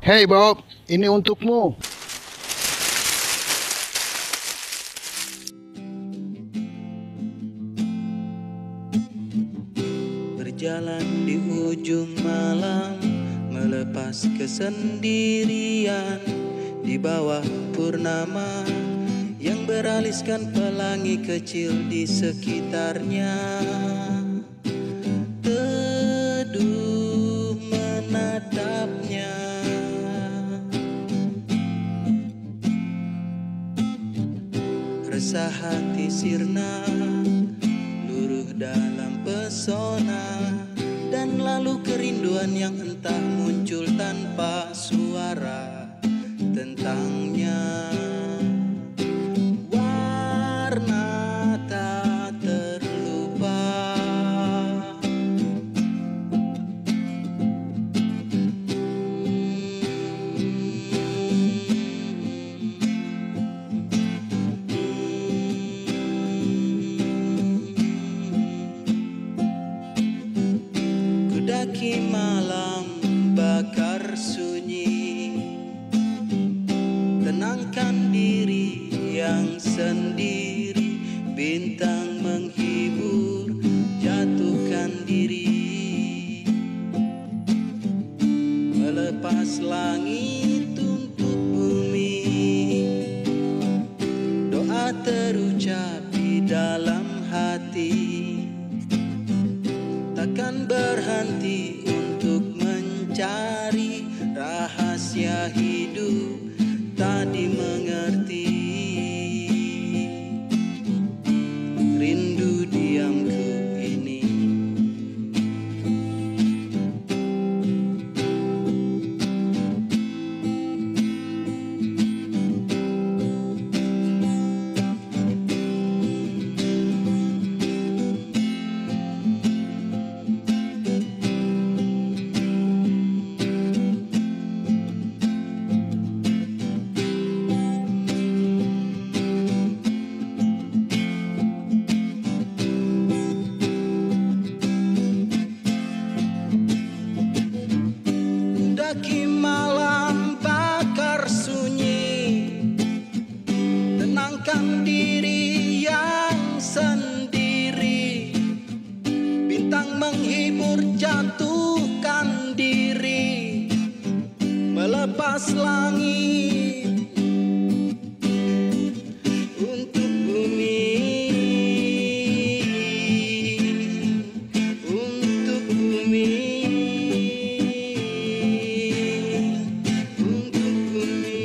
Hei Bob, ini untukmu. Berjalan di ujung malam, melepas kesendirian di bawah purnama yang beraliskan pelangi kecil di sekitarnya. Teduh menatapnya, resah hati sirna, luruh dalam pesona, dan lalu kerinduan yang entah muncul tanpa suara tentangnya. Warna tak terlupa, kudaki malam bakar sunyi, tenangkan diri yang sendiri, bintang menghibur, jatuhkan diri, melepas langit untuk bumi, doa terucap di dalam hati, takkan berhenti untuk mencari rahasia hidup tak dimengerti. Rindu diamku ini, daki malam bakar sunyi, tenangkan diri yang sendiri, bintang menghibur, jatuhkan diri, melepas langit untuk bumi, untuk bumi, untuk bumi,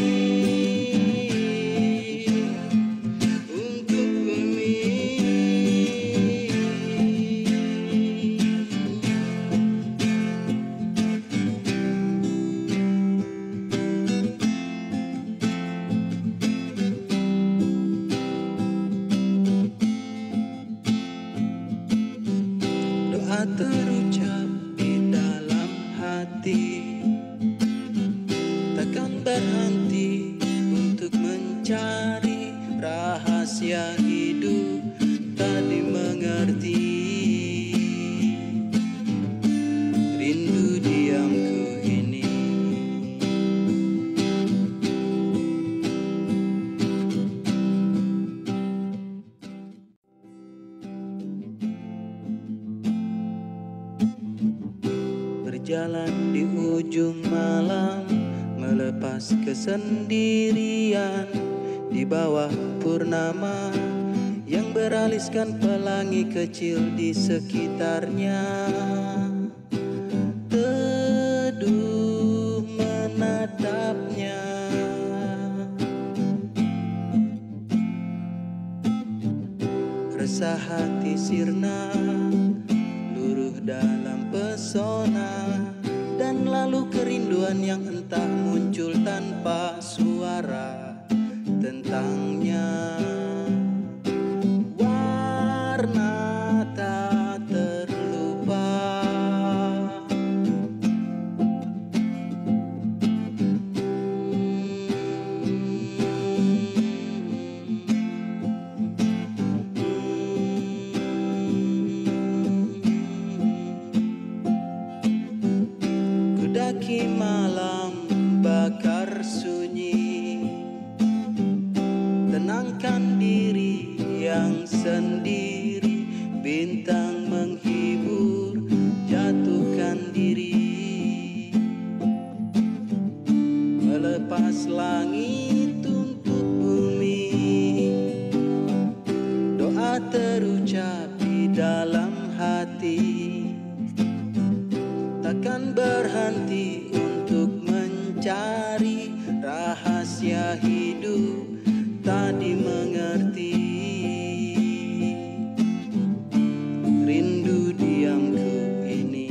untuk bumi. Doa terucap di dalam hati, takkan berhenti untuk mencari rahasia hidup tak dimengerti. Rindu diamku ini, berjalan di ujung malam, melepas kesendirian di bawah purnama yang beraliskan pelangi kecil di sekitarnya. Teduh menatapnya, resah hati sirna, luruh dalam pesona, dan lalu kerinduan yang entah muncul tanpa suara tentangnya. Warna tak terlupa, Mendaki malam bakar sunyi, tenangkan diri yang sendiri. Bintang menghibur, jatuhkan diri. Melepas langit untuk bumi, doa terucap di dalam hati. Takkan berhenti untuk mencari rahasia hidup tak dimengerti. Rindu diamku ini.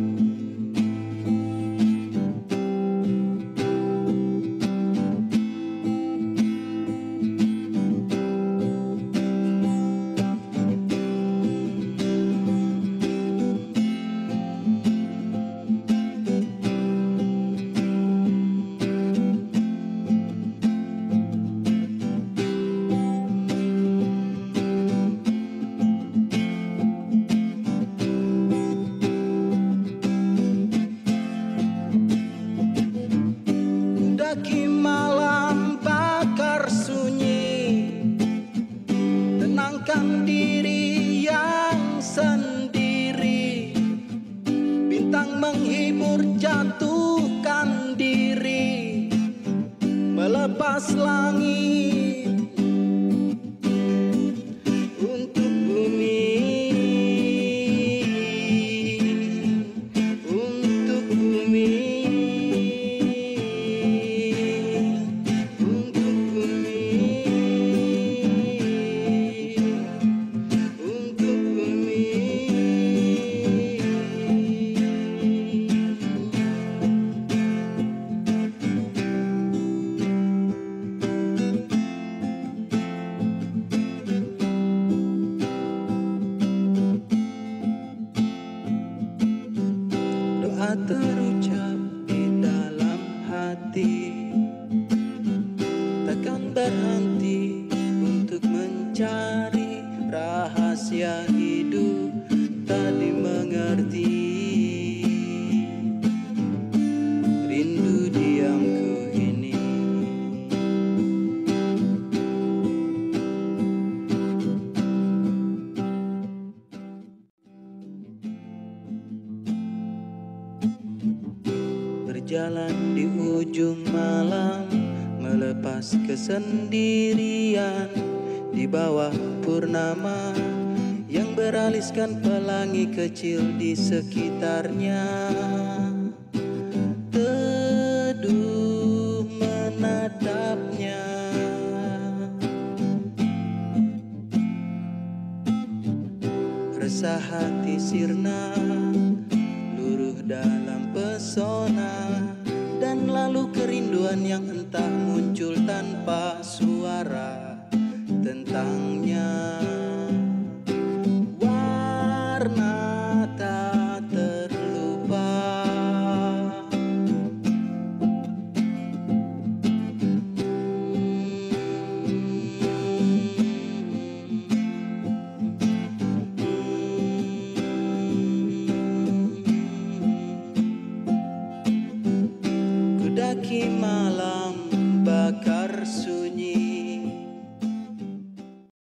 Mendaki malam bakar sunyi, tenangkan diri yang sendiri. Bintang menghibur, jatuhkan diri. Melepas langit untuk bumi, untuk bumi. Doa terucap di dalam hati, takkan berhenti untuk mencari rahasia hidup tak dimengerti. Rindu diamku ini. Berjalan di ujung malam, melepas kesendirian di bawah purnama yang beraliskan pelangi kecil di sekitarnya. Teduh menatapnya, resah hati sirna, luruh dalam pesona, dan lalu kerinduan yang entah muncul tanpa suara tentangnya.